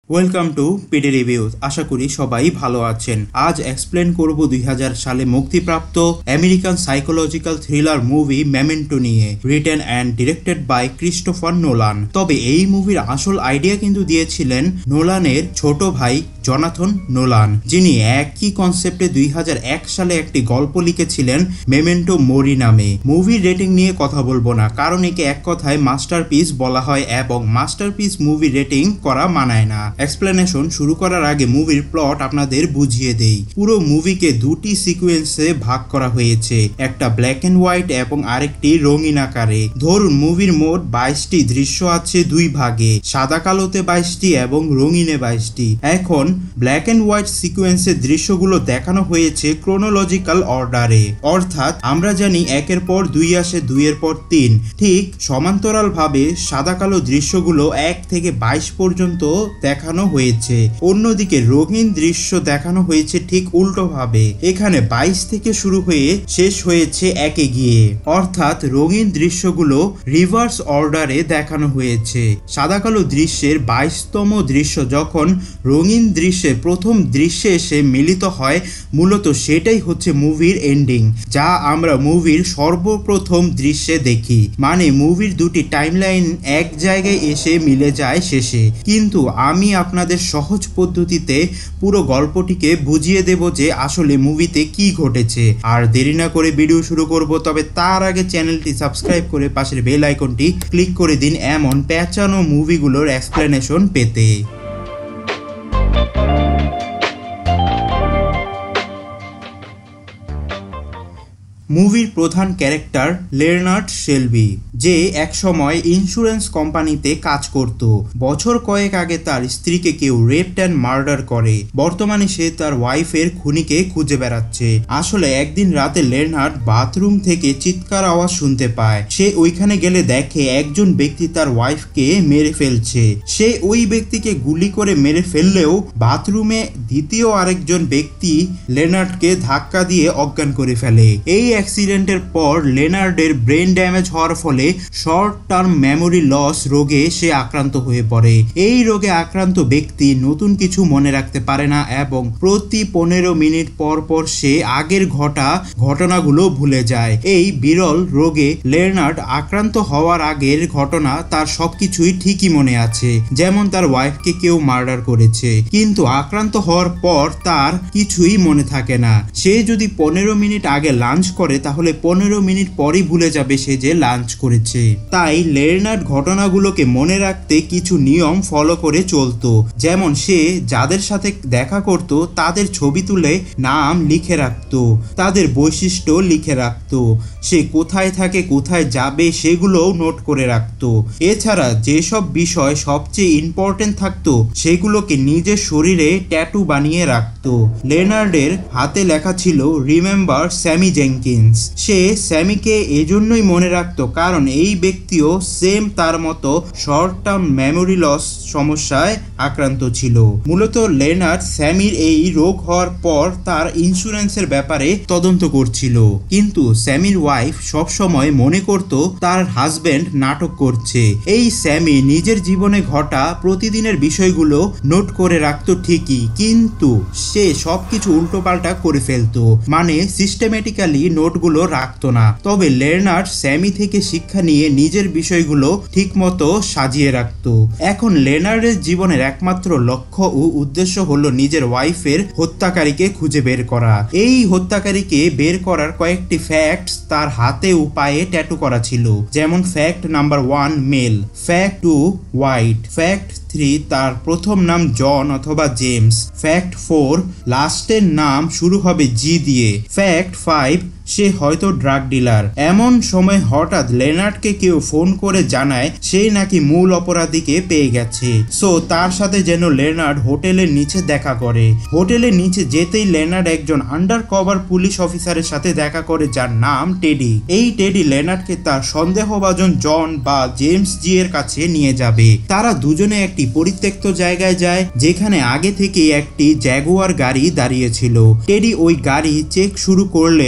Welcome to PD reviews. আশা করি সবাই ভালো আছেন। আজ এক্সপ্লেন করব 2000 সালে মুক্তিপ্রাপ্ত American psychological thriller movie Memento নিয়ে, written and directed by Christopher Nolan. তবে এই মুভির আসল আইডিয়া কিন্তু দিয়েছিলেন নোলানের ছোট ভাই জোনাথন নোলান, যিনি একই কনসেপ্টে 2001 সালে একটি গল্প লিখেছিলেন মেমেন্টো মোরি নামে। মুভির রেটিং নিয়ে কথা বলবো না, কারণ একে এক কথায় মাস্টারপিস বলা হয় এবং মাস্টারপিস মুভি রেটিং করা মানায় না। এক্সপ্লেনেশন শুরু করার আগে মুভির প্লট আপনাদের বুঝিয়ে দেই। পুরো মুভিকে দুটি সিকোয়েন্সে ভাগ করা হয়েছে, একটা ব্ল্যাক এন্ড হোয়াইট এবং আরেকটি রঙিন আকারে। ধরুন মুভির মোট 22টি দৃশ্য আছে দুই ভাগে, সাদা কালোতে 22টি এবং রঙিনে 22টি। এখন ব্ল্যাক এন্ড হোয়াইট সিকোয়েন্সের দৃশ্যগুলো দেখানো হয়েছে ক্রোনোলজিক্যাল অর্ডারে, অর্থাৎ আমরা জানি একের পর 2 আসে, 2-এর পর 3। ঠিক সমান্তরাল ভাবে সাদা কালো দৃশ্যগুলো 1 থেকে 22 পর্যন্ত দেখানো হয়েছে। অন্যদিকে রঙিন দৃশ্য দেখানো হয়েছে ঠিক উল্টো ভাবে, এখানে 22 থেকে শুরু হয়ে শেষ হয়েছে 1-এ গিয়ে, অর্থাৎ রঙিন দৃশ্যগুলো রিভার্স অর্ডারে দেখানো হয়েছে। সাদা কালো দৃশ্যের 22তম দৃশ্য যখন রঙিন দৃশ্যের প্রথম দৃশ্যে এসে মিলিত হয়, মূলত সেটাই হচ্ছে মুভির এন্ডিং, যা আমরা মুভির সর্বপ্রথম দৃশ্যে দেখি। মানে মুভির দুটি টাইমলাইন এক জায়গায় এসে মিলে যায় শেষে। কিন্তু আমি আপনাদের সহজ পদ্ধতিতে পুরো গল্পটিকে বুঝিয়ে দেব যে আসলে মুভিতে কি ঘটেছে। আর দেরি না করে ভিডিও শুরু করব, তবে তার আগে চ্যানেলটি সাবস্ক্রাইব করে পাশের বেল আইকনটি ক্লিক করে দিন এমন প্যাঁচানো মুভিগুলোর এক্সপ্লেনেশন পেতে। মুভির প্রধান ক্যারেক্টার লেনার্ড শেলবি, যে একসময় ইন্স্যুরেন্স কোম্পানিতে কাজ করত। বছর কয়েক আগে তার স্ত্রীকে কেউ রেপড অ্যান্ড মার্ডার করে। বর্তমানে সে তার ওয়াইফের খুনিকে খুঁজে বেড়াচ্ছে। আসলে একদিন রাতে লেনার্ড বাথরুম থেকে চিৎকার আওয়াজ শুনতে পায়। সে ওইখানে গেলে দেখে একজন ব্যক্তি তার ওয়াইফকে মেরে ফেলছে। সে ওই ব্যক্তিকে গুলি করে মেরে ফেললেও বাথরুমে দ্বিতীয় আরেকজন ব্যক্তি লেনার্ডকে ধাক্কা দিয়ে অজ্ঞান করে ফেলে। এই অ্যাক্সিডেন্টের পর লেনার্ডের ব্রেন ড্যামেজ হওয়ার ফলে শর্ট টার্ম মেমোরি লস রোগে সে আক্রান্ত হয়ে পড়ে। এই রোগে আক্রান্ত ব্যক্তি নতুন কিছু মনে রাখতে পারে না এবং প্রতি 15 মিনিট পর পর সে আগের ঘটনাগুলো ভুলে যায়। এই বিরল রোগে লেনার্ড আক্রান্ত হওয়ার আগের ঘটনা তার সবকিছুই ঠিকই মনে আছে, যেমন তার ওয়াইফকে কেউ মার্ডার করেছে। কিন্তু আক্রান্ত হওয়ার পর তার কিছুই মনে থাকে না। সে যদি 15 মিনিট আগে লাঞ্চ করে তাহলে 15 মিনিট পরই ভুলে যাবে সে যে লাঞ্চ করেছে। তাই লেনার্ড ঘটনাগুলোকে মনে রাখতে কিছু নিয়ম ফলো করে চলতো, যেমন সে যাদের সাথে দেখা করত তাদের ছবি তুলে নাম লিখে রাখতো, তাদের বৈশিষ্ট্য লিখে রাখতো, সে কোথায় থাকে কোথায় যাবে সেগুলোও নোট করে রাখতো। এছাড়া যেসব বিষয় সবচেয়ে ইম্পর্টেন্ট থাকতো সেগুলোকে নিজের শরীরে ট্যাটু বানিয়ে রাখতো। লেনার্ডের হাতে লেখা ছিল রিমেম্বার স্যামি জেনকিন্স। সে স্যামিকে এজন্যই মনে রাখতো কারণ এই ব্যক্তিও সেম তার মতো শর্ট টার্ম মেমোরি লস সমস্যায় আক্রান্ত ছিল। মূলত লেনার্ড স্যামির এই রোগ হওয়ার পর তার ইন্স্যুরেন্সের ব্যাপারে তদন্ত করছিল, কিন্তু স্যামির ওয়াইফ সবসময় মনে করত তার হাজবেন্ড নাটক করছে। এই স্যামি নিজের জীবনে ঘটা প্রতিদিনের বিষয়গুলো নোট করে রাখতো ঠিকই, কিন্তু সে সবকিছু উল্টোপাল্টা করে ফেলতো, মানে সিস্টেমেটিক্যালি নোটগুলো রাখতো না। তবে লেনার্ড স্যামি থেকে শিক্ষা নিয়ে নিজের বিষয়গুলো ঠিকমতো সাজিয়ে রাখতো। এখন লেনার্ডের জীবনের একমাত্র লক্ষ্য ও উদ্দেশ্য হলো নিজের ওয়াইফের হত্যাকারীকে খুঁজে বের করা। এই হত্যাকারীকে বের করার কয়েকটি ফ্যাক্টস তার হাতে ও পায়ে ট্যাটু করা ছিল, যেমন fact number 1 male, fact 2 white, fact 3 তার প্রথম নাম জন অথবা জেমস, ফ্যাক্ট 4 লাস্টের নাম শুরু হবে জি দিয়ে, ফ্যাক্ট 5 সে হয়তো ড্রাগ ডিলার। এমন সময় হঠাৎ লেনার্ডকে কেউ ফোন করে জানায় সে নাকি মূল অপরাধীকে পেয়ে গেছে। সো তার সাথে যেন লেনার্ড হোটেলের নিচে দেখা করে। হোটেলের নিচে যেতেই লেনার্ড একজন আন্ডার কভার পুলিশ অফিসারের সাথে দেখা করে যার নাম টেডি। এই টেডি লেনার্ডকে তার সন্দেহভাজন জন বা জেমস জি এর কাছে নিয়ে যাবে। তারা দুজনে একটি পরিত্যক্ত জায়গায় যায় যেখানে আগে থেকে একটি জ্যাগুয়ার গাড়ি দাঁড়িয়ে ছিল। টেডি ওই গাড়ি চেক শুরু করলে লেনার্ড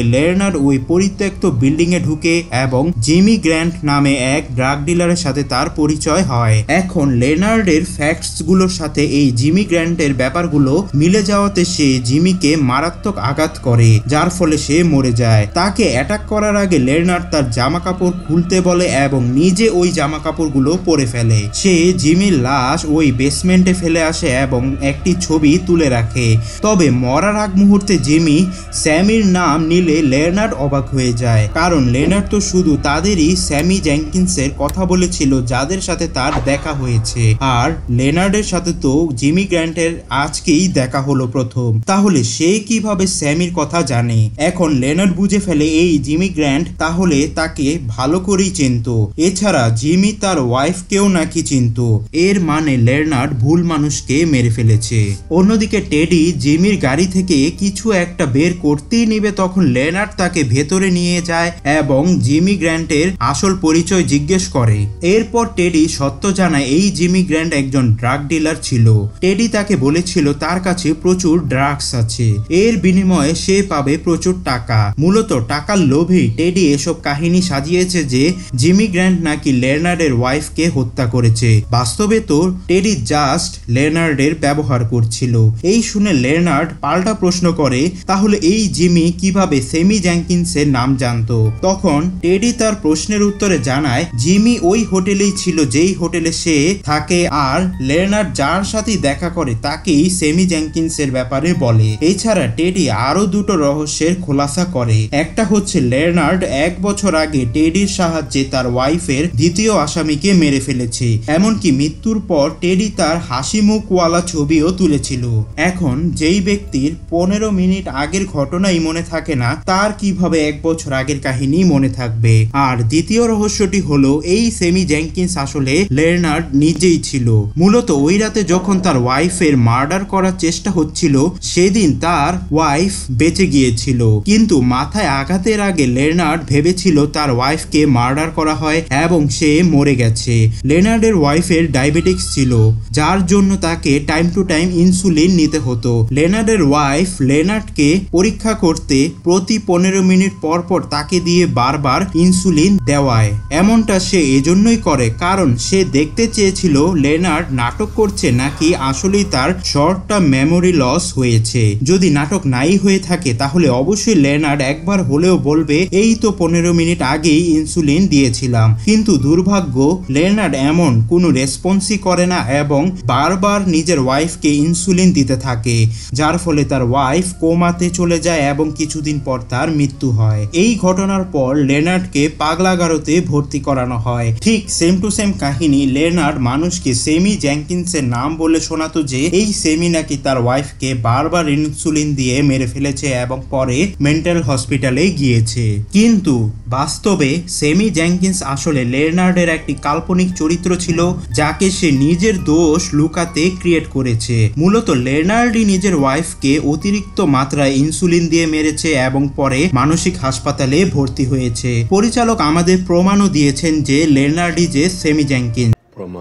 লেনার্ড ওই পরিত্যক্ত বিল্ডিং এ ঢুকে এবং জিমি গ্র্যান্ট নামে এক ড্রাগ ডিলারের সাথে তার পরিচয় হয়। এখন লেনার্ডের ফ্যাক্টস গুলোর সাথে এই জিমি গ্র্যান্টের ব্যাপারগুলো মিলে যাওয়াতে সে জিমিকে মারাত্মক আঘাত করে, যার ফলে সে মরে যায়। তাকে অ্যাটাক করার আগে লেনার্ড তার জামা কাপড় খুলতে বলে এবং নিজে ওই জামা কাপড়গুলো পরে ফেলে। সে জিমির লাশ ওই বেসমেন্টে ফেলে আসে এবং একটি ছবি তুলে রাখে। তবে মরার আগ মুহূর্তে জিমি স্যামির নাম নিলে লেনার্ড অবাক হয়ে যায়, কারণ লেনার্ড তো শুধু তাদেরই স্যামি জেনকিন্সের কথা বলেছিল যাদের সাথে তার দেখা হয়েছে, আর লেনার্ডের সাথে তো জিমি গ্র্যান্টের আজকেই দেখা হলো প্রথম। তাহলে সে কিভাবে স্যামির কথা জানে? এখন লেনার্ড বুঝে ফেলে এই জিমি গ্র্যান্ট তাহলে তাকে ভালো করেই চিনত। এছাড়া জিমি তার ওয়াইফকেও নাকি চিনত। এর মানে লেনার্ড ভুল মানুষকে মেরে ফেলেছে। অন্যদিকে টেডি জিমির গাড়ি থেকে কিছু একটা বের করতেই নিবে, তখন লেনার্ড তাকে ভেতরে নিয়ে যায় এবং জিমি গ্র্যান্টের আসল পরিচয় জিজ্ঞেস করে। এরপর টেডি সত্য জানায় এই জিমি গ্র্যান্ট একজন ড্রাগ ডিলার ছিল। টেডি তাকে বলেছিল তার কাছে প্রচুর ড্রাগস আছে, এর বিনিময়ে সে পাবে প্রচুর টাকা। মূলত টাকার লোভেই টেডি এসব কাহিনী সাজিয়েছে যে জিমি গ্র্যান্ট নাকি লেনার্ডের ওয়াইফকে হত্যা করেছে। বাস্তবে তো টেডি জাস্ট লেনার্ডের ব্যবহার করছিল। এই শুনে লেনার্ড পাল্টা প্রশ্ন করে, তাহলে এই জিমি কিভাবে স্যামি জেনকিন্সের নাম জানতো? তখন টেডি তার প্রশ্নের উত্তরে জানায় জিমি ওই হোটেলেই ছিল যেই হোটেলে সে থাকে, আর লেনার্ড যার সাথে দেখা করে তাকেই স্যামি জেনকিন্সের ব্যাপারে বলে। এছাড়া টেডি আরো দুটো রহস্যের খোলাসা করে। একটা হচ্ছে লেনার্ড 1 বছর আগে টেডির সাহায্যে তার ওয়াইফের দ্বিতীয় আসামিকে মেরে ফেলেছে, এমনকি মৃত্যুর পর টেডি তার হাসি মুখওয়ালা ছবিও তুলেছিল। এখন যেই ব্যক্তির 15 মিনিট আগের ঘটনাই মনে থাকে না, তার কিভাবে 1 বছর আগের কাহিনী মনে থাকবে? আর দ্বিতীয় রহস্যটি হলো এই স্যামি জেনকিন্স আসলে লেনার্ড নিজেই ছিল। মূলত ওই রাতে যখন তার ওয়াইফের মার্ডার করার চেষ্টা হচ্ছিল, সেদিন তার ওয়াইফ বেঁচে গিয়েছিল, কিন্তু মাথায় আঘাতের আগে লেনার্ড ভেবেছিল তার ওয়াইফকে মার্ডার করা হয় এবং সে মরে গেছে। লেনার্ডের ওয়াইফের ডায়াবেটিক্স ছিল, যার জন্য তাকে টাইম টু টাইম ইনসুলিন নিতে হতো। লেনার্ডের ওয়াইফ লেনার্ডকে পরীক্ষা করতে প্রতি 15 মিনিট পর পর তাকে দিয়ে বারবার ইনসুলিন দেওয়ায়। এমনটা সে এজন্যই করে কারণ সে দেখতে চেয়েছিল লেনার্ড নাটক করছে নাকি আসলেই তার শর্ট টার্ম মেমোরি লস হয়েছে। যদি নাটক নাই হয়ে থাকে তাহলে অবশ্যই লেনার্ড একবার হলেও বলবে এই তো 15 মিনিট আগেই ইনসুলিন দিয়েছিলাম। কিন্তু দুর্ভাগ্য লেনার্ড এমন কোনো রেসপন্সই করে না এবং বারবার নিজের ওয়াইফকে ইনসুলিন দিতে থাকে, যার ফলে তার ওয়াইফ কোমাতে চলে যায় এবং কিছুদিন পর তার মৃত্যু হয়। এই ঘটনার পর লেনার্ডকে পাগলাগারোতে ভর্তি করানো হয়। ঠিক সেম টু সেম কাহিনী লেনার্ড মানুষকে স্যামি জেনকিন্সের নাম বলে শোনাতো যে এই স্যামি নাকি তার ওয়াইফকে বারবার ইনসুলিন দিয়ে মেরে ফেলেছে এবং পরে মেন্টাল হসপিটালে গিয়েছে। কিন্তু বাস্তবে স্যামি জেনকিন্স আসলে লেনার্ডের একটি কাল্পনিক চরিত্র ছিল, যাকে সে নিজের দোষ লুকাতে ক্রিয়েট করেছে। মূলত লেনার্ডই নিজের ওয়াইফকে অতিরিক্ত মাত্রায় ইনসুলিন দিয়ে মেরেছে এবং পরে মানসিক হাসপাতালে ভর্তি হয়েছে। পরিচালক আমাদের প্রমাণও দিয়েছেন যে লেনার্ডই যে স্যামি জেনকিন্স।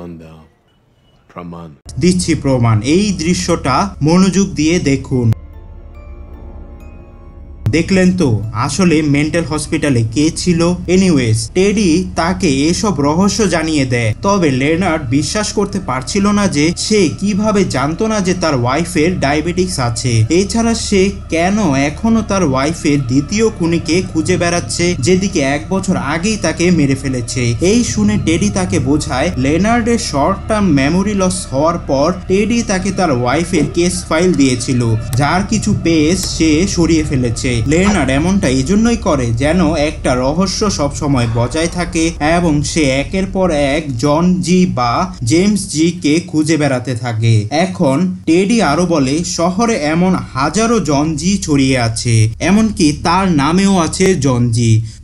দিচ্ছি প্রমাণ, এই দৃশ্যটা মনোযোগ দিয়ে দেখুন। দেখলেন তো আসলে মেন্টাল হসপিটালে কে ছিল? এনিওয়েজ টেডি তাকে এসব রহস্য জানিয়ে দেয়, তবে লেনার্ড বিশ্বাস করতে পারছিল না যে সে কিভাবে জানতো না যে তার ওয়াইফের ডায়াবেটিক্স আছে। এছাড়া সে কেন এখনো তার ওয়াইফের দ্বিতীয় খুনিকে খুঁজে বেড়াচ্ছে, যেদিকে 1 বছর আগেই তাকে মেরে ফেলেছে। এই শুনে টেডি তাকে বোঝায় লেনার্ডের শর্ট টার্ম মেমোরি লস হওয়ার পর টেডি তাকে তার ওয়াইফের কেস ফাইল দিয়েছিল, যার কিছু পেজ সে সরিয়ে ফেলেছে। লেনার্ড এমনটা এজন্যই করে যেন একটা রহস্য সবসময় বজায় থাকে এবং সে একের পর এক জন জি বা জেমস জি কে খুঁজে বেড়াতে থাকে। এখন টেডি আরো বলে শহরে এমন হাজারো জন জি ছড়িয়ে আছে, এমনকি তার নামেও আছে জন জি।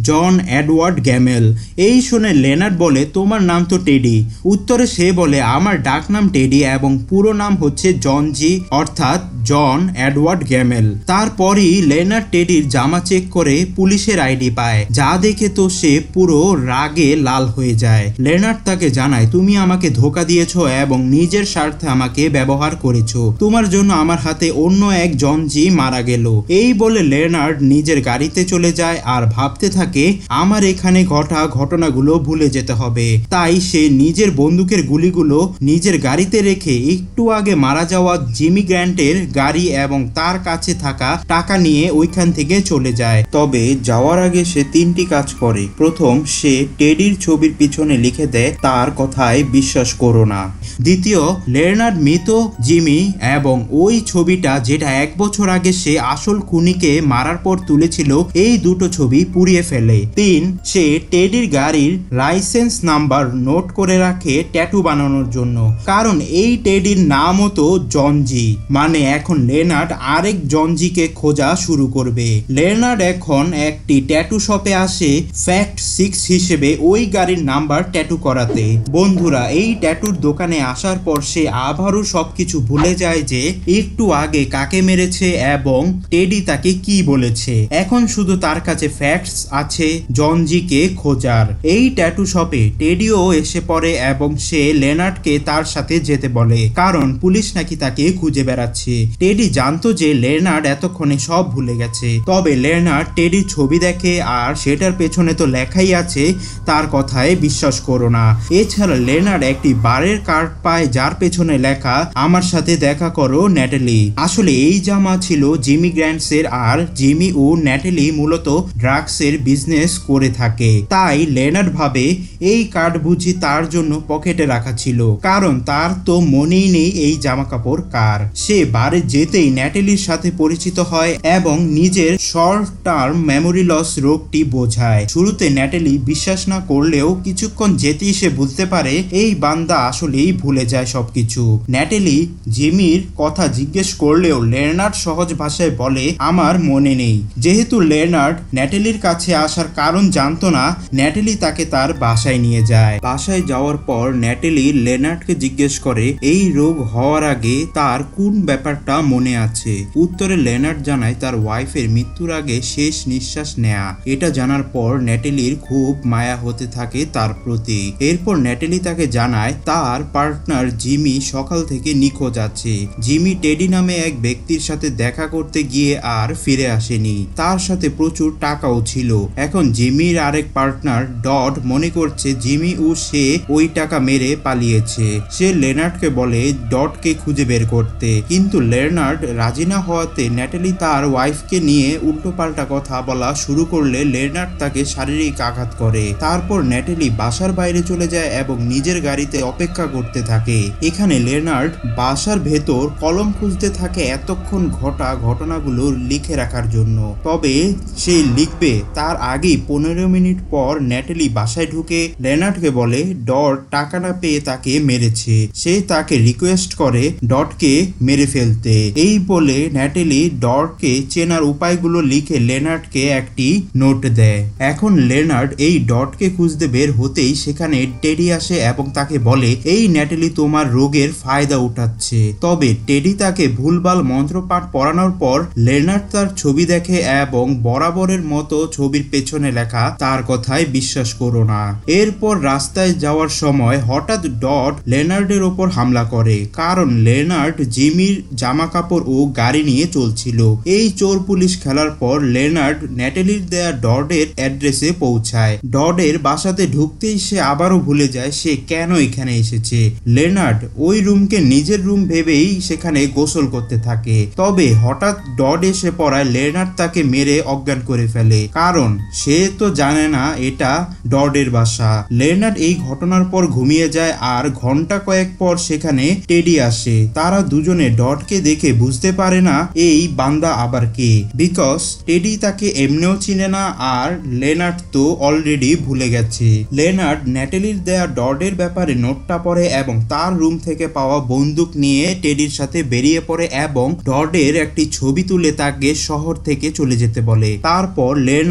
জন এডওয়ার্ড গ্যামেল। এই শুনে লেনার্ড বলে, তোমার নাম তো টেডি। উত্তরে সে বলে, আমার ডাক নাম টেডি এবং পুরো নাম হচ্ছে জন জি, অর্থাৎ জন এডওয়ার্ড গ্যামেল। তারপরই লেনার্ড টেডির জামা চেক করে পুলিশের আইডি পায়, যা দেখে তো সে পুরো রাগে লাল হয়ে যায়। লেনার্ড তাকে জানায়, তুমি আমাকে ধোকা দিয়েছো এবং নিজের স্বার্থে আমাকে ব্যবহার করেছো। তোমার জন্য আমার হাতে অন্য এক জন জি মারা গেল। এই বলে লেনার্ড নিজের গাড়িতে চলে যায় আর ভাবতে থাকে, আমার এখানে ঘটা ঘটনাগুলো ভুলে যেতে হবে। তাই সে নিজের বন্দুকের গুলিগুলো নিজের গাড়িতে রেখে একটু আগে মারা যাওয়া জিমি গ্র্যান্টের গাড়ি এবং তার কাছে থাকা টাকা নিয়ে ওইখান থেকে চলে যায়। তবে যাওয়ার আগে সে 3টি কাজ করে। প্রথম, সে টেডির ছবির পিছনে লিখে দেয়, তার কথায় বিশ্বাস করো না। দ্বিতীয়, লেনার্ড মৃত জিমি এবং ওই ছবিটা যেটা 1 বছর আগে সে আসল খুনিকে মারার পর তুলেছিল, এই দুটো ছবি পুড়িয়ে ফেলে। 3, সে টেডির গাড়ির লাইসেন্স নাম্বার নোট করে রাখে ট্যাটু বানানোর জন্য, কারণ এই টেডির নামও তো জনজি। মানে এখন লেনার্ড আরেক জনজিকে খোঁজা শুরু করবে। লেনার্ড এখন একটি ট্যাটু শপে আসে ফ্যাক্ট 6 হিসেবে ওই গাড়ির নাম্বার ট্যাটু করাতে। বন্ধুরা, এই ট্যাটুর দোকানে আসার পর সে আবারও সবকিছু ভুলে যায় যে একটু আগে কাকে মেরেছে এবং টেডি তাকে কি বলেছে। এখন শুধু তার কাছে ফ্যাক্টস আছে জনজিকে খোঁজার। এই ট্যাটু শপে টেডিও এসে পড়ে এবং সে লেনার্ডকে তার সাথে যেতে বলে, কারণ পুলিশ নাকি তাকে খুঁজে বেড়াচ্ছে। টেডি জানতো যে লেনার্ড এতক্ষণে সব ভুলে গেছে। তবে লেনার্ড টেডির ছবি দেখে আর সেটার পেছনে তো লেখাই আছে, তার কথায় বিশ্বাস করো না। এছাড়া লেনার্ড একটি বারের কার্ড পায় যার পেছনে লেখা, আমার সাথে দেখা করো ন্যাটালি। আসলে এই জামা ছিল জিমি গ্র্যান্টসের, আর জিমি ও ন্যাটালি মূলত ড্রাগসের বিজনেস করে থাকে। তাই লেনার্ড ভাবে এই কার্ড বুঝি তার জন্য পকেটে রাখা ছিল, কারণ তার তো মনেই নেই এই জামা কাপড় কার। সে বারে যেতেই ন্যাটালির সাথে পরিচিত হয় এবং নিজের শর্ট টার্ম মেমোরি লস রোগটি বোঝায়। শুরুতে ন্যাটালি বিশ্বাস না করলেও কিছুক্ষণ যেতেই সে বুঝতে পারে এই বান্দা আসলেই ভুলে যায় সবকিছু। ন্যাটালি জিমির কথা জিজ্ঞেস করলেও লেনার্ড সহজ ভাষায় বলে, আমার মনে নেই। যেহেতু লেনার্ড ন্যাটালির কাছে আসার কারণ জানতো না, ন্যাটালি তাকে তার বাসায় নিয়ে যায়। বাসায় যাওয়ার পর ন্যাটালি লেনার্ডকে জিজ্ঞেস করে এই রোগ হওয়ার আগে তার কোন ব্যাপারটা মনে আছে। উত্তরে লেনার্ড জানায় তার ওয়াইফের মৃত্যুর আগে শেষ নিঃশ্বাস নেয়া। এটা জানার পর ন্যাটালির খুব মায়া হতে থাকে তার প্রতি। এরপর ন্যাটালি তাকে জানায় তার পার্টনার জিমি সকাল থেকে নিখোঁজ আছে। জিমি টেডি নামে এক ব্যক্তির সাথে দেখা করতে গিয়ে আর ফিরে আসেনি। তার সাথে প্রচুর টাকাও ছিল। এখন জিমির আরেক পার্টনার ডড মনে করছে জিমি ও সে ওই টাকা মেরে পালিয়েছে। সে লেনার্ডকে বলে ডডকে খুঁজে বের করতে, কিন্তু লেনার্ড রাজি না হওয়াতে ন্যাটালি তার ওয়াইফকে নিয়ে উল্টোপাল্টা কথা বলা শুরু করলে লেনার্ড তাকে শারীরিক আঘাত করে। তারপর ন্যাটালি বাসার বাইরে চলে যায় এবং নিজের গাড়িতে অপেক্ষা করতে থাকে। এখানে লেনার্ড বাসার ভেতর কলম খুঁজতে থাকে এতক্ষণ ঘটা ঘটনাগুলো লিখে রাখার জন্য। তবে সে লিখবে তার আগেই 15 মিনিট পর ন্যাটালি বাসায় ঢুকে লেনার্ডকে বলে ডট টাকা না পেয়ে তাকে মেরেছে। সে তাকে রিকোয়েস্ট করে ডটকে মেরে ফেলতে। এই বলে ন্যাটালি ডটকে চেনার উপায়গুলো লিখে লেনার্ডকে একটি নোট দেয়। এখন লেনার্ড এই ডটকে খুঁজতে বের হতেই সেখানে টেডি আসে এবং তাকে বলে এই ন্যাটালি তোমার রোগের ফায়দা উঠাচ্ছে। তবে টেডি তাকে ভুলভাল মন্ত্রপাঠ পড়ানোর পর লেনার্ড তার ছবি দেখে এবং বরাবরের মতো ছবির পেছনে লেখা তার কথায় বিশ্বাস করো না। এরপর রাস্তায় যাওয়ার সময় হঠাৎ ডট লেনার্ডের ওপর হামলা করে, কারণ লেনার্ড জিমির জামা কাপড় ও গাড়ি নিয়ে চলছিল। এই চোর পুলিশ খেলার পর লেনার্ড ন্যাটালির দেয়া ডডের অ্যাড্রেসে পৌঁছায়। ডডের বাসাতে ঢুকতেই সে আবারও ভুলে যায় সে কেন এখানে এসেছে। লেনার্ড ওই রুমকে নিজের রুম ভেবেই সেখানে গোসল করতে থাকে। তবে হঠাৎ ডড এসে পড়ায় লেনার্ড তাকে মেরে অজ্ঞান করে ফেলে, কারণ সে তো জানে না এটা ডডের বাসা। লেনার্ড এই ঘটনার পর ঘুমিয়ে যায় আর ঘন্টা কয়েক পর সেখানে টেডি আসে। তারা দুজনে ডটকে দেখে বুঝতে পারে না এই বান্দা আবার কে, বিকজ টেডি তাকে এমনিও চিনে না আর লেনার্ড তো অলরেডি ভুলে গেছে। লেনার্ড ন্যাটালির দেয়া ডডের ব্যাপারে নোটটা পড়ে এবং তার রুম থেকে পাওয়া বন্দুক নিয়ে টেডির সাথে বেরিয়ে পড়ে এবং ডডের একটি ছবি তুলে তাকে শহর থেকে চলে যেতে বলে। তারপর লেনার্ড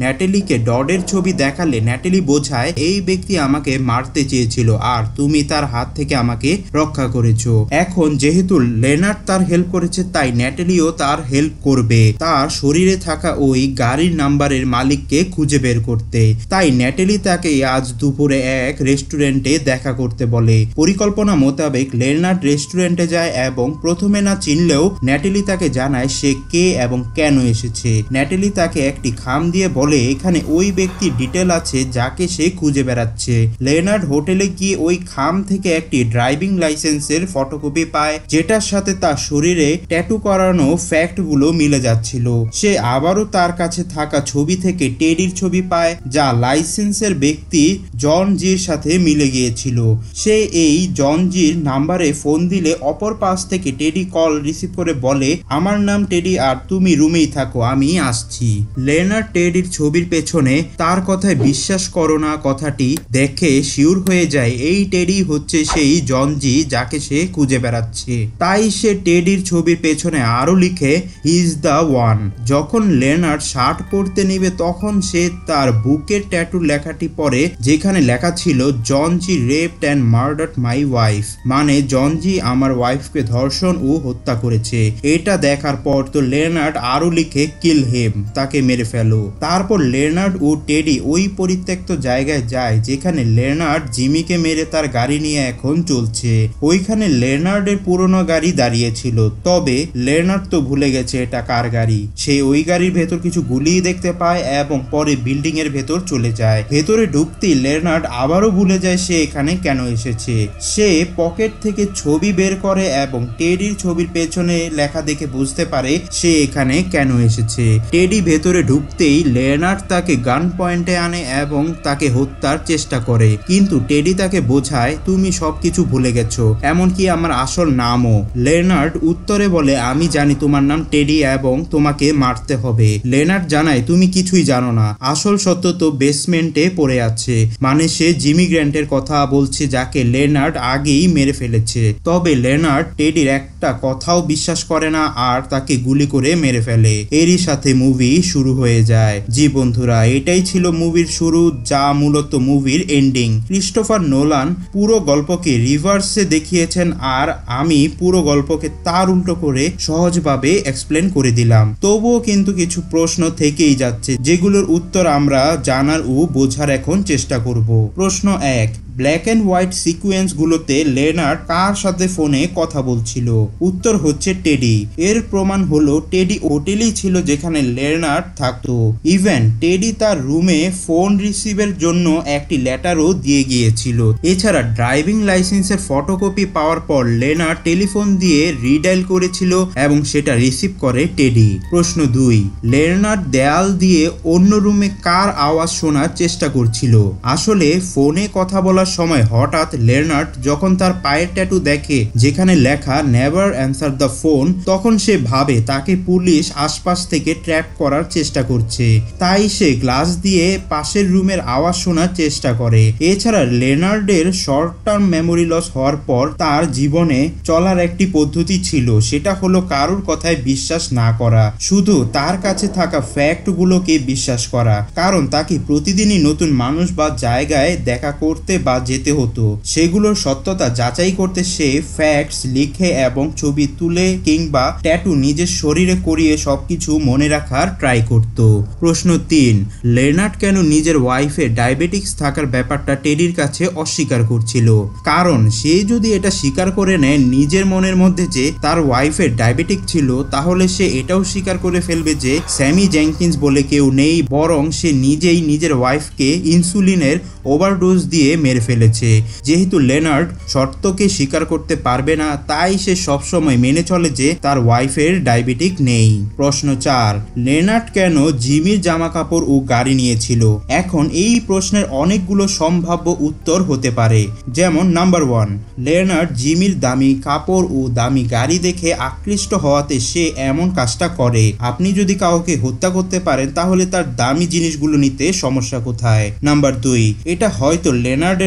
ন্যাটেলিকে ডডের ছবি দেখালে ন্যাটেলি বোঝায় এই ব্যক্তি আমাকে মারতে চেয়েছিল আর তুমি তার হাত থেকে আমাকে রক্ষা করেছো। এখন যেহেতু লেনার্ড তার হেল্প করেছে তাই ন্যাটেলিও তার হেল্প করবে তার শরীরে থাকা ওই গাড়ির নাম্বারের মালিককে খুঁজে বের করতে। তাই ন্যাটেলি তাকে আজ দুপুরে এক রেস্টুরেন্টে দেখা করতে বলে। পরিকল্পনা মোতাবেক লেনার্ড রেস্টুরেন্টে যায় এবং প্রথমে না চিনলেও ন্যাটেলি তাকে জানায় সে কে এবং কেন এসেছে। ন্যাটেলি তাকে একটি খাম দিয়ে বলে এখানে ওই ব্যক্তির ডিটেল আছে যাকে সে খুঁজে বেড়াচ্ছে। লেনার্ড হোটেলে গিয়ে ওই খাম থেকে একটি ড্রাইভিং লাইসেন্সের ফটোকপি পায় যেটার সাথে তার শরীরে ট্যাটু করানো ফ্যাক্টগুলো মিলে যাচ্ছিল। সে আবারও তার কাছে থাকা ছবি থেকে টেডির ছবি পায় যা লাইসেন্সের ব্যক্তি জন জির সাথে মিলে গিয়েছিল। সে এই জন জির নাম্বারে ফোন দিলে অপর পাশ থেকে টেডি কল রিসিভ করে বলে আমার নাম টেডি আর তুমি রুমেই থাকো, আমি আসছি। লেনার্ড টেডির ছবির পেছনে তার কথায় বিশ্বাস করো না কথাটি দেখে শিওর হয়ে যায় এই টেডি হচ্ছে সেই জন জি যাকে সে খুঁজে বেড়াচ্ছে। তাই সে টেডির ছবির পেছনে আরো লিখে হি ইজ দ্য ওয়ান। যখন লেনার্ড শার্ট পরতে নিবে তখন সে তার বুকের ট্যাটু লেখাটি পরে যেখানে লেখা ছিল John G raped and murdered my wife, মানে জন জি আমার ওয়াইফকে ধর্ষণ ও হত্যা করেছে। এটা দেখার পর তো লেনার্ড আরো লিখে কিল হিম, তাকে মেরে ফেলো। তারপর লেনার্ড ও টেডি ওই পরিত্যক্ত জায়গায় যায় যেখানে লেনার্ড জিমিকে মেরে তার গাড়ি নিয়ে এখন চলছে। ওইখানে লেনার্ডের পুরনো গাড়ি দাঁড়িয়েছিল, তবে লেনার্ড তো ভুলে গেছে এটা কার গাড়ি। সে ওই গাড়ির ভেতর কিছু গুলি দেখতে পায় এবং পরে বিল্ডিং এর ভেতর চলে যায়। ভেতরে ঢুকতেই লেনার্ড আবারও ভুলে যায় সে এখানে কেন এসেছে। সে পকেট থেকে ছবি বের করে এবং টেডির ছবির পেছনে লেখা দেখে বুঝতে পারে সে এখানে কেন এসেছে। টেডি ভেতরে ঢুকতেই লেনার্ড তাকে গান পয়েন্টে আনে এবং তাকে হত্যার চেষ্টা করে, কিন্তু টেডি তাকে বোঝায় তুমি সবকিছু ভুলে গেছো, এমনকি আমার আসল নামও। লেনার্ড উত্তরে বলে আমি জানি তোমার নাম টেডি এবং তোমাকে মারতে হবে। লেনার্ড জানায় তুমি কিছুই জানো না, আসল সত্য তো বেসমেন্টে পড়ে আছে। মানে সে জিমি গ্র্যান্টের কথা বলছে যাকে লেনার্ড আগেই মেরে ফেলেছে। তবে লেনার্ড টেডির একটা কথাও বিশ্বাস করে না আর তাকে গুলি করে মেরে ফেলে। এরই সাথে মুভি শুরু হয়ে যায়। জি বন্ধুরা, এটাই ছিল মুভির শুরু যা মূলত মুভির এন্ডিং। ক্রিস্টোফার নোলান পুরো গল্পকে রিভার্সে দেখিয়েছেন আর আমি পুরো গল্পকে তার উল্টো করে সহজভাবে এক্সপ্লেন করে দিলাম। তবুও কিন্তু কিছু প্রশ্ন থেকেই যাচ্ছে যেগুলোর উত্তর আমরা জানার ও বোঝার এখন চেষ্টা করব। প্রশ্ন 1, ব্ল্যাক অ্যান্ড হোয়াইট সিকুয়েন্স গুলোতে লেনার্ড কার সাথে ফোনে কথা বলছিল? উত্তর হচ্ছে টেডি। এর প্রমাণ হলো টেডি হোটেলেই ছিল যেখানে লেনার্ড থাকতো। ইভেন টেডি তার রুমে ফোন রিসিভের জন্য একটি লেটারও দিয়ে গিয়েছিল। এছাড়া ড্রাইভিং লাইসেন্সের ফটোকপি পাওয়ার পর লেনার্ড টেলিফোন দিয়ে রিডাইল করেছিল এবং সেটা রিসিভ করে টেডি। প্রশ্ন 2, লেনার্ড দেয়াল দিয়ে অন্য রুমে কার আওয়াজ শোনার চেষ্টা করছিল? আসলে ফোনে কথা বলার সময় হঠাৎ লেনার্ড যখন তার পায়ের ট্যাটু দেখে যেখানে লেখা নেভার অ্যান্সার দ্য ফোন, তখন সে ভাবে তাকে পুলিশ আশপাশ থেকে ট্র্যাপ করার চেষ্টা করছে। তাই সে গ্লাস দিয়ে পাশের রুমের আওয়াজ শোনার চেষ্টা করে। এছাড়া লেনার্ডের শর্ট টার্ম মেমোরি লস হওয়ার পর তার জীবনে চলার একটি পদ্ধতি ছিল, সেটা হলো কারোর কথায় বিশ্বাস না করা, শুধু তার কাছে থাকা ফ্যাক্টগুলোকে বিশ্বাস করা। কারণ তাকে প্রতিদিনই নতুন মানুষ বা জায়গায় দেখা করতে বা যেতে হতো, সেগুলোর সত্যতা যাচাই করতে সে ফ্যাক্টস লিখে এবং ছবি তুলে কিংবা ট্যাটু নিজের শরীরে করিয়ে সবকিছু মনে রাখার ট্রাই করত। প্রশ্ন 3, লেনার্ড কেন নিজের ওয়াইফের ডায়াবেটিক্স থাকার ব্যাপারটা টেডির কাছে অস্বীকার করছিল? কারণ সে যদি এটা স্বীকার করে নেয় নিজের মনের মধ্যে যে তার ওয়াইফের ডায়াবেটিক ছিল, তাহলে সে এটাও স্বীকার করে ফেলবে যে স্যামি জেনকিন্স বলে কেউ নেই, বরং সে নিজেই নিজের ওয়াইফকে ইনসুলিনের ওভারডোজ দিয়ে মেরে ফেলেছে। যেহেতু লেনার্ড শর্তকে স্বীকার করতে পারবে না, তাই সে সবসময় মেনে চলে যে তার ওয়াইফের ডায়াবেটিক নেই। প্রশ্ন 4, লেনার্ড কেন জিমির জামা কাপড় ও গাড়ি নিয়েছিল? এখন এই প্রশ্নের অনেকগুলো সম্ভাব্য উত্তর হতে পারে। যেমন নাম্বার 1, লেনার্ড জিমির দামি কাপড় ও দামি গাড়ি দেখে আকৃষ্ট হওয়াতে সে এমন কাজটা করে। আপনি যদি কাউকে হত্যা করতে পারেন তাহলে তার দামি জিনিসগুলো নিতে সমস্যা কোথায়? নাম্বার 2, এটা হয়তো লেনার্ডের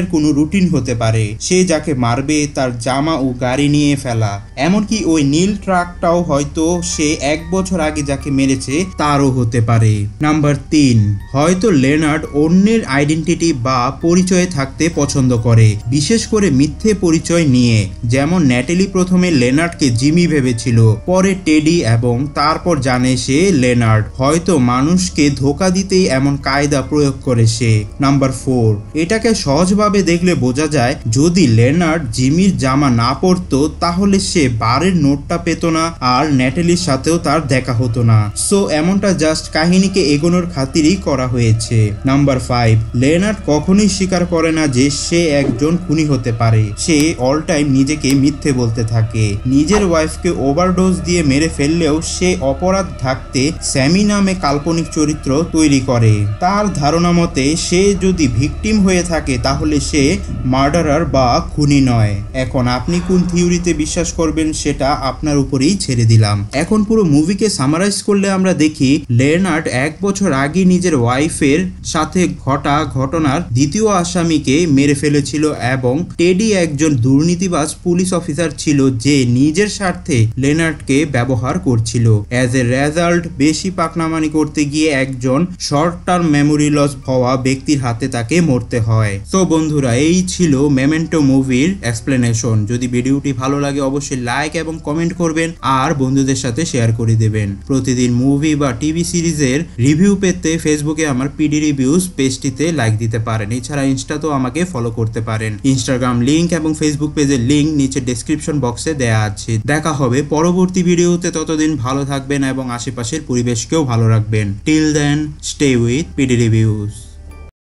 মার্ডারের কোনো রুটিন হতে পারে। সে যাকে মারবে তার জামা ও গাড়ি নিয়ে ফেলা, এমনকি ওই নীল ট্রাকটাও হয়তো সে 1 বছর আগে যাকে মেরেছে তারও হতে পারে। নাম্বার 3, হয়তো লেনার্ড অন্যের আইডেন্টিটি বা পরিচয়ে থাকতে পছন্দ করে, বিশেষ করে মিথ্যে পরিচয় নিয়ে। যেমন ন্যাটেলি প্রথমে লেনার্ডকে জিমি ভেবেছিল, পরে টেডি এবং তারপর জানে সে লেনার্ড। হয়তো মানুষকে ধোঁকা দিতেই এমন কায়দা প্রয়োগ করে সে। নাম্বার 4, এটাকে সহজভাবে দেখলে বোঝা যায় যদি লেনার্ড জিমির জামা না পরতো তাহলে সে বারের নোটটা পেত না আর ন্যাটেলির সাথেও তার দেখা হতো না। সো এমনটা জাস্ট কাহিনীকে এগোনোর খাতিরই করা হয়েছে। নাম্বার 5, লেনার্ড কখনোই স্বীকার করে না যে সে একজন খুনি হতে পারে। সে অল টাইম নিজেকে মিথ্যে বলতে থাকে। নিজের ওয়াইফকে ওভারডোজ দিয়ে মেরে ফেললেও সে অপরাধ ঢাকতে স্যামি নামে কাল্পনিক চরিত্র তৈরি করে। তার ধারণা মতে সে যদি ভিকটিম হয়ে থাকে তাহলে সে মার্ডারার বা খুনি নয়। এখন আপনি কোন থিওরিতে বিশ্বাস করবেন সেটা আপনার উপরেই ছেড়ে দিলাম। এখন পুরো মুভিকে সামারাইজ করলে আমরা দেখি লেনার্ড 1 বছর আগে নিজের ওয়াইফের সাথে ঘটা ঘটনার দ্বিতীয় আসামিকে মেরে ফেলেছিল এবং টেডি একজন দুর্নীতিবাজ পুলিশ অফিসার ছিল যে নিজের স্বার্থে লেনার্ডকে ব্যবহার করছিল। অ্যাজ এ রেজাল্ট বেশি পাকনামানি করতে গিয়ে একজন শর্ট টার্ম মেমোরি লস হওয়া ব্যক্তির হাতে তাকে মরতে হয়। তো বন্ধুরা, এই ছিল মেমেন্টো মুভির এক্সপ্লেনেশন। যদি ভিডিওটি ভালো লাগে অবশ্যই লাইক এবং কমেন্ট করবেন আর বন্ধুদের সাথে শেয়ার করে দেবেন। প্রতিদিন মুভি বা টিভি সিরিজের রিভিউ পেতে ফেসবুকে আমার পিডি রিভিউজ পেজটিতে লাইক দিতে পারেন। এছাড়া ইনস্টাতেও আমাকে ফলো করতে পারেন। ইনস্টাগ্রাম লিংক এবং ফেসবুক পেজের লিংক নিচে ডেসক্রিপশন বক্সে দেয়া আছে। দেখা হবে পরবর্তী ভিডিওতে। ততদিন ভালো থাকবেন এবং আশেপাশের পরিবেশকেও ভালো রাখবেন। Till then, stay with PD reviews.